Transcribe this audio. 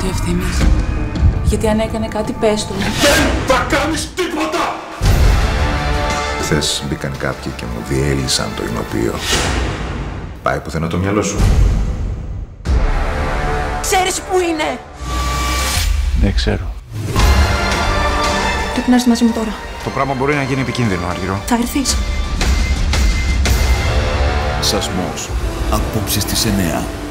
νιώθει ευθύνης. Γιατί αν έκανε κάτι, πες του. Δεν θα κάνεις τίποτα! Χθες μπήκαν κάποιοι και μου διέλυσαν το εινοποιείο. Πάει πουθενά το μυαλό σου? Ξέρεις που είναι! Δεν ξέρω. Πρέπει να έρθει μαζί μου τώρα. Το πράγμα μπορεί να γίνει επικίνδυνο, Άργυρο. Θα έρθεις. Σασμός. Απόψε στις 9.